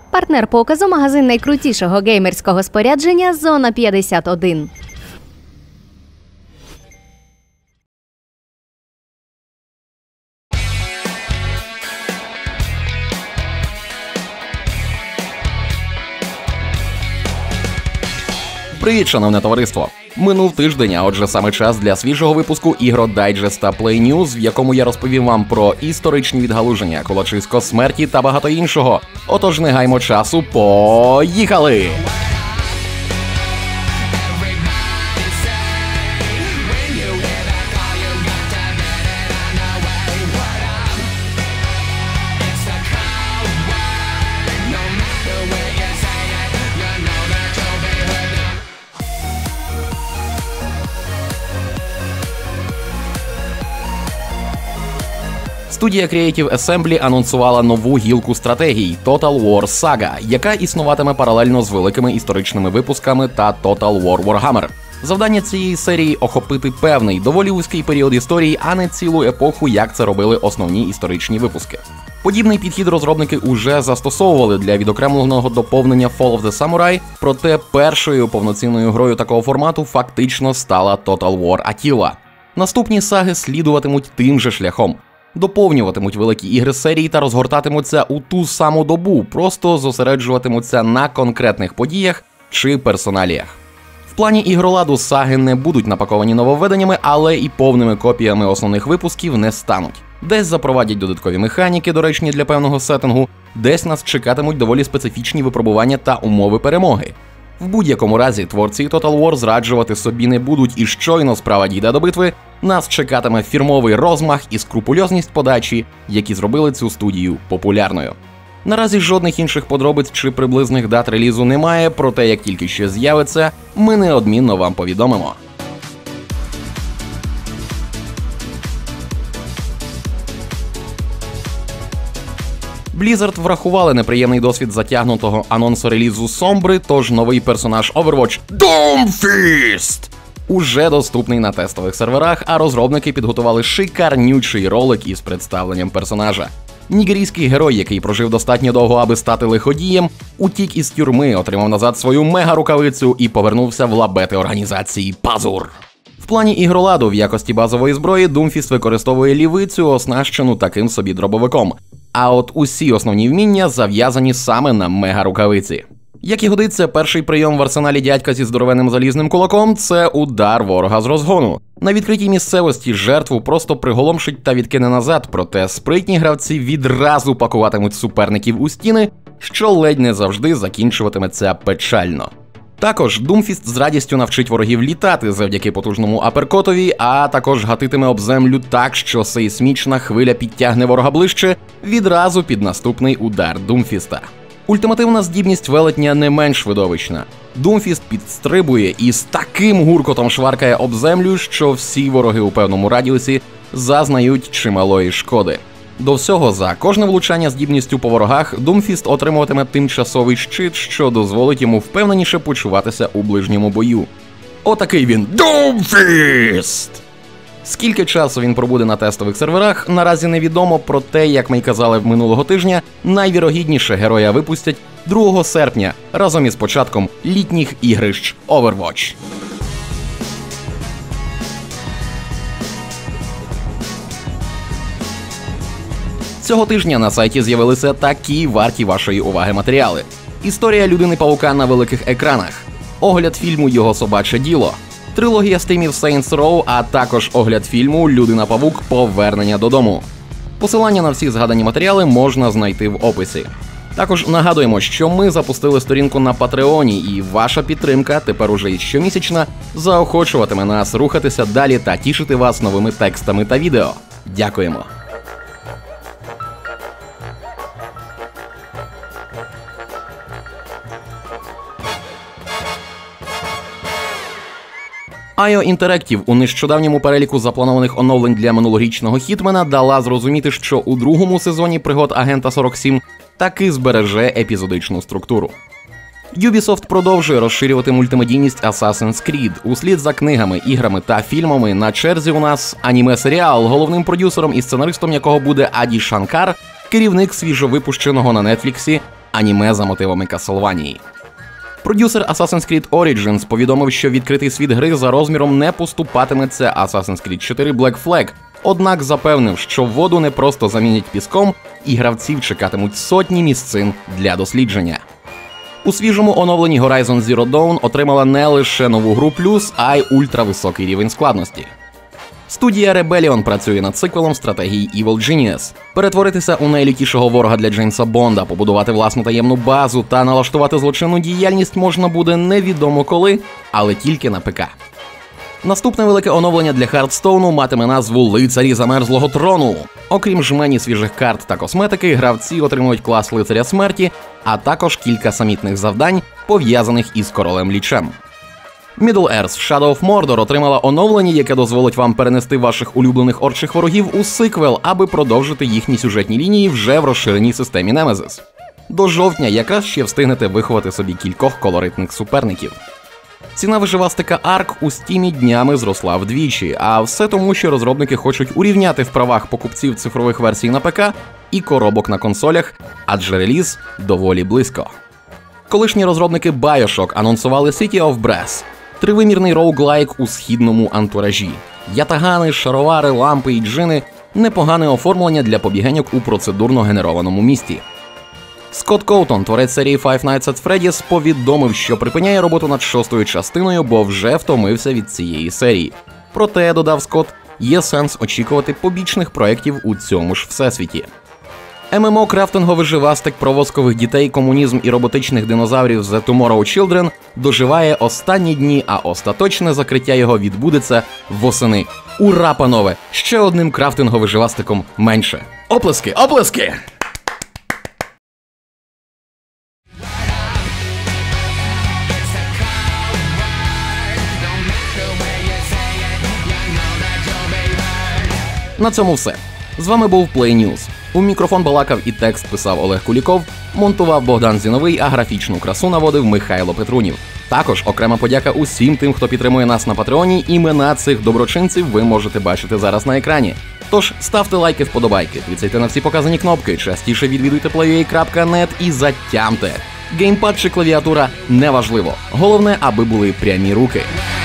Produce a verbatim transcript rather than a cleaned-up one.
Партнер показу – магазин найкрутішого геймерського спорядження «Зона п'ятдесят один». Привіт, шановне товариство! Минув тиждень, а отже саме час для свіжого випуску ігродайджеста Play News, в якому я розповім вам про історичні відгалуження, кулачисько смерті та багато іншого. Отож не гаймо часу, поїхали! Студія Creative Assembly анонсувала нову гілку стратегій Total War Saga, яка існуватиме паралельно з великими історичними випусками та Total War Warhammer. Завдання цієї серії – охопити певний, доволі вузький період історії, а не цілу епоху, як це робили основні історичні випуски. Подібний підхід розробники уже застосовували для відокремленого доповнення Fall of the Samurai, проте першою повноцінною грою такого формату фактично стала Total War Attila. Наступні саги слідуватимуть тим же шляхом. Доповнюватимуть великі ігри серії та розгортатимуться у ту саму добу, просто зосереджуватимуться на конкретних подіях чи персоналіях. В плані ігроладу саги не будуть напаковані нововведеннями, але і повними копіями основних випусків не стануть. Десь запровадять додаткові механіки, доречні для певного сеттингу, десь нас чекатимуть доволі специфічні випробування та умови перемоги. В будь-якому разі творці Total War зраджувати собі не будуть, і щойно справа дійде до битви, нас чекатиме фірмовий розмах і скрупульозність подачі, які зробили цю студію популярною. Наразі жодних інших подробиць чи приблизних дат релізу немає, проте як тільки ще з'явиться, ми неодмінно вам повідомимо. Blizzard врахували неприємний досвід затягнутого анонсу релізу Сомбри, тож новий персонаж Overwatch Doomfist уже доступний на тестових серверах, а розробники підготували шикарнючий ролик із представленням персонажа. Нігерійський герой, який прожив достатньо довго, аби стати лиходієм, утік із тюрми, отримав назад свою мега-рукавицю і повернувся в лабети організації Пазур. В плані ігроладу в якості базової зброї Doomfist використовує лівицю, оснащену таким собі дробовиком. А от усі основні вміння зав'язані саме на мега-рукавиці. Як і годиться, перший прийом в арсеналі дядька зі здоровенним залізним кулаком – це удар ворога з розгону. На відкритій місцевості жертву просто приголомшить та відкине назад, проте спритні гравці відразу пакуватимуть суперників у стіни, що ледь не завжди закінчуватиметься печально. Також Doomfist з радістю навчить ворогів літати завдяки потужному аперкотові, а також гатитиме об землю так, що сейсмічна хвиля підтягне ворога ближче відразу під наступний удар Doomfist'а. Ультимативна здібність велетня не менш видовищна. Doomfist підстрибує і з таким гуркотом шваркає об землю, що всі вороги у певному радіусі зазнають чималої шкоди. До всього, за кожне влучання здібністю по ворогах, Doomfist отримуватиме тимчасовий щит, що дозволить йому впевненіше почуватися у ближньому бою. Отакий він Doomfist! Скільки часу він пробуде на тестових серверах, наразі невідомо, проте, як ми й казали минулого тижня, найвірогідніше героя випустять другого серпня, разом із початком літніх ігрищ Overwatch. Цього тижня на сайті з'явилися такі варті вашої уваги матеріали. Історія Людини-павука на великих екранах, огляд фільму «Його собаче діло», трилогія стримів Saints Row, а також огляд фільму «Людина-павук. Повернення додому». Посилання на всі згадані матеріали можна знайти в описі. Також нагадуємо, що ми запустили сторінку на Патреоні, і ваша підтримка, тепер уже і щомісячна, заохочуватиме нас рухатися далі та тішити вас новими текстами та відео. Дякуємо! ай о Interactive у нещодавньому переліку запланованих оновлень для минулорічного Хітмена дала зрозуміти, що у другому сезоні пригод Агента сорок сім таки збереже епізодичну структуру. Ubisoft продовжує розширювати мультимедійність Assassin's Creed. Услід за книгами, іграми та фільмами на черзі у нас аніме-серіал, головним продюсером і сценаристом якого буде Аді Шанкар, керівник свіжовипущеного на Нетфліксі аніме за мотивами Castlevania. Продюсер Assassin's Creed Origins повідомив, що відкритий світ гри за розміром не поступатиметься Assassin's Creed чотири Black Flag, однак запевнив, що воду не просто замінять піском, і гравців чекатимуть сотні місцин для дослідження. У свіжому оновленні Horizon Zero Dawn отримала не лише нову гру плюс, а й ультрависокий рівень складності. Студія Rebellion працює над сиквелом стратегії Evil Genius. Перетворитися у найлютішого ворога для Джеймса Бонда, побудувати власну таємну базу та налаштувати злочинну діяльність можна буде невідомо коли, але тільки на ПК. Наступне велике оновлення для Хардстоуну матиме назву «Лицарі замерзлого трону». Окрім жмені свіжих карт та косметики, гравці отримують клас Лицаря Смерті, а також кілька самітних завдань, пов'язаних із Королем Лічем. Middle-earth Shadow of Mordor отримала оновлення, яке дозволить вам перенести ваших улюблених орчих ворогів у сиквел, аби продовжити їхні сюжетні лінії вже в розширеній системі Nemesis. До жовтня якраз ще встигнете виховати собі кількох колоритних суперників. Ціна виживастика Арк у Стімі днями зросла вдвічі, а все тому, що розробники хочуть урівняти в правах покупців цифрових версій на ПК і коробок на консолях, адже реліз доволі близько. Колишні розробники BioShock анонсували City of Brass – тривимірний роуглайк у східному антуражі. Ятагани, шаровари, лампи і джини – непогане оформлення для побігеньок у процедурно генерованому місті. Скотт Коутон, творець серії Five Nights at Freddy's, повідомив, що припиняє роботу над шостою частиною, бо вже втомився від цієї серії. Проте, додав Скотт, є сенс очікувати побічних проєктів у цьому ж всесвіті. ем ем о-крафтинговий живастик про воскових дітей, комунізм і роботичних динозаврів The Tomorrow Children доживає останні дні, а остаточне закриття його відбудеться восени. Ура, панове! Ще одним крафтинговим живастиком менше. Оплески, оплески! На цьому все. З вами був Play News. У мікрофон балакав і текст писав Олег Куліков, монтував Богдан Зіновий, а графічну красу наводив Михайло Петрунів. Також окрема подяка усім тим, хто підтримує нас на Патреоні. Імена цих доброчинців ви можете бачити зараз на екрані. Тож ставте лайки, вподобайки, кліцайте на всі показані кнопки, частіше відвідуйте плей ю ей крапка нет і затямте. Геймпад чи клавіатура – неважливо. Головне, аби були прямі руки.